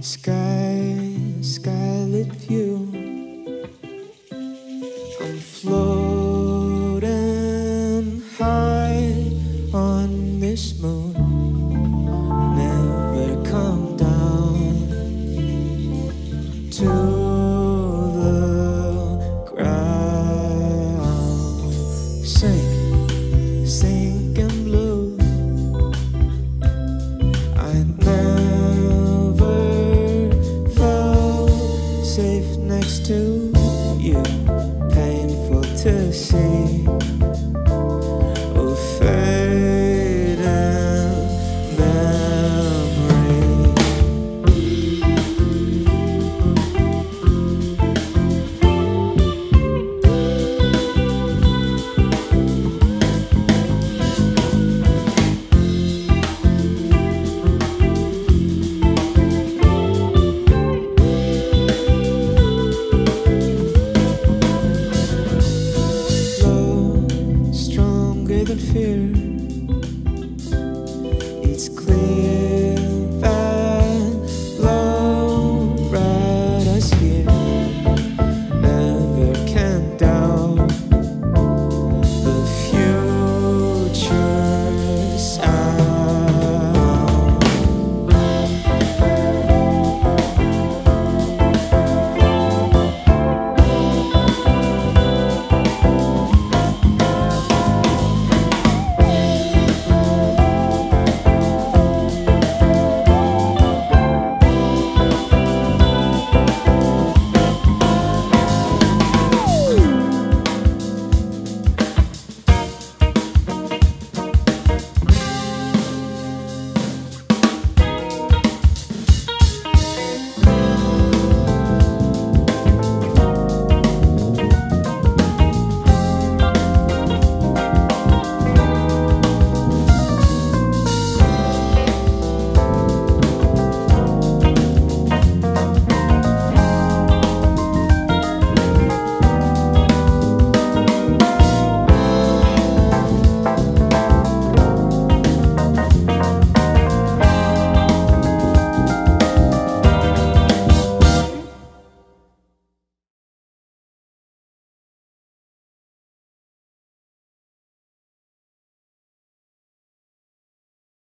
skylit view. I'm floating high on this moon, never come down to the ground. Sinking blue. I never felt safe next to you. Painful to see. Oh, fading memory. Love stronger than fear.